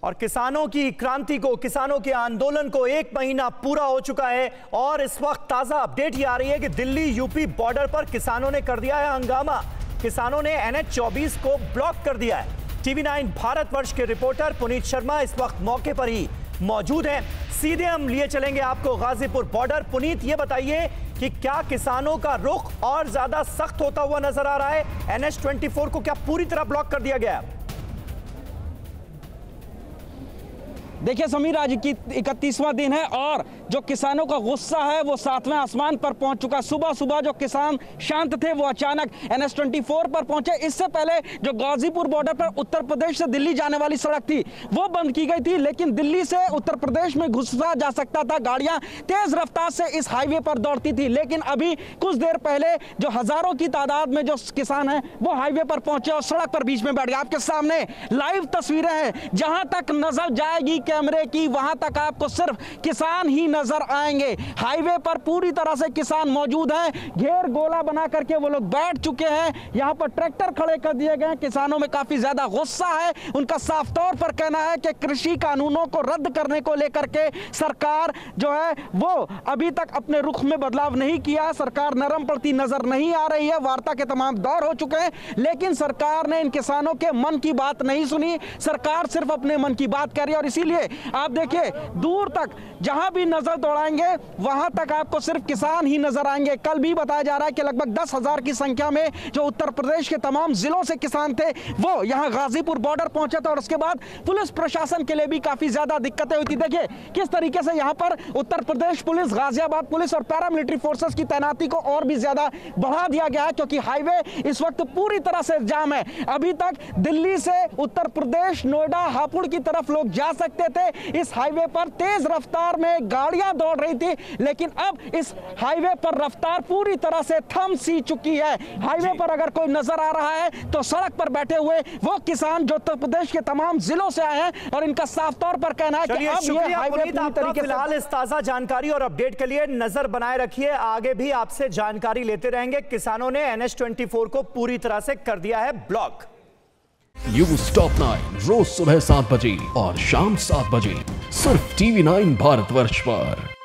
और किसानों की क्रांति को, किसानों के आंदोलन को 1 महीना पूरा हो चुका है और इस वक्त ताजा अपडेट ये आ रही है कि दिल्ली यूपी बॉर्डर पर किसानों ने कर दिया है हंगामा। किसानों ने NH-24 को ब्लॉक कर दिया है। TV9 भारतवर्ष के रिपोर्टर पुनीत शर्मा इस वक्त मौके पर ही मौजूद हैं। सीधे हम लिए चलेंगे आपको गाजीपुर बॉर्डर। पुनीत, ये बताइए कि क्या किसानों का रुख और ज्यादा सख्त होता हुआ नजर आ रहा है? NH-24 को क्या पूरी तरह ब्लॉक कर दिया गया है? देखिए समीर, आज 31वां दिन है और जो किसानों का गुस्सा है वो 7वें आसमान पर पहुंच चुका। सुबह सुबह जो किसान शांत थे वो अचानक NH-24 पर पहुंचे। इससे पहले जो गाजीपुर बॉर्डर पर उत्तर प्रदेश से दिल्ली जाने वाली सड़क थी वो बंद की गई थी, लेकिन दिल्ली से उत्तर प्रदेश में घुसा जा सकता था। गाड़ियां तेज रफ्तार से इस हाईवे पर दौड़ती थी, लेकिन अभी कुछ देर पहले जो हजारों की तादाद में जो किसान हैं वो हाईवे पर पहुंचे और सड़क पर बीच में बैठ गए। आपके सामने लाइव तस्वीरें हैं, जहां तक नजर जाएगी कैमरे की वहां तक आपको सिर्फ किसान ही नजर आएंगे। हाईवे पर पूरी तरह से किसान मौजूद हैं, घेर गोला बना करके वो लोग बैठ चुके हैं। यहां पर ट्रैक्टर खड़े कर दिए गए। किसानों में काफी ज्यादा गुस्सा है। उनका साफ तौर पर कहना है कि कृषि कानूनों को रद्द करने को लेकर के सरकार जो है वो अभी तक अपने रुख में बदलाव नहीं किया। सरकार नरम पड़ती नजर नहीं आ रही है। वार्ता के तमाम दौर हो चुके हैं, लेकिन सरकार ने इन किसानों के मन की बात नहीं सुनी। सरकार सिर्फ अपने मन की बात कर रही है और इसीलिए आप देखिए दूर तक जहां भी नजर दौड़ाएंगे वहां तक आपको सिर्फ किसान ही नजर आएंगे। कल भी बताया जा रहा है कि लगभग 10,000 की संख्या में जो उत्तर प्रदेश के तमाम जिलों से किसान थे वो यहां गाजीपुर बॉर्डर पहुंचे थे और उसके बाद पुलिस प्रशासन के लिए भी काफी ज्यादा दिक्कतें हुई थी। देखिए किस तरीके से यहां पर उत्तर प्रदेश पुलिस, गाजियाबाद पुलिस और पैरामिलिट्री फोर्सेस की तैनाती को और भी ज्यादा बढ़ा दिया गया है, क्योंकि हाईवे इस वक्त पूरी तरह से जाम है। अभी तक दिल्ली से उत्तर प्रदेश, नोएडा, हापुड़ की तरफ लोग जा सकते थे। इस हाईवे पर तेज रफ्तार में गाड़ियां दौड़ रही थी, लेकिन अब इस हाईवे पर रफ्तार पूरी तरह से थम सी चुकी है। हाईवे पर अगर कोई नजर आ रहा है तो सड़क पर बैठे हुए वो किसान जो उत्तर प्रदेश के तमाम जिलों से आए हैं और इनका साफ तौर पर कहना है कि अब ये हाईवे पूरी तरीके से। फिलहाल इस ताजा जानकारी और अपडेट के लिए नजर बनाए रखिए, आगे भी आपसे जानकारी लेते रहेंगे। किसानों ने NH-24 को पूरी तरह से कर दिया है ब्लॉक। न्यूज़ टॉप 9 रोज सुबह 7 बजे और शाम 7 बजे सिर्फ TV9 भारतवर्ष पर।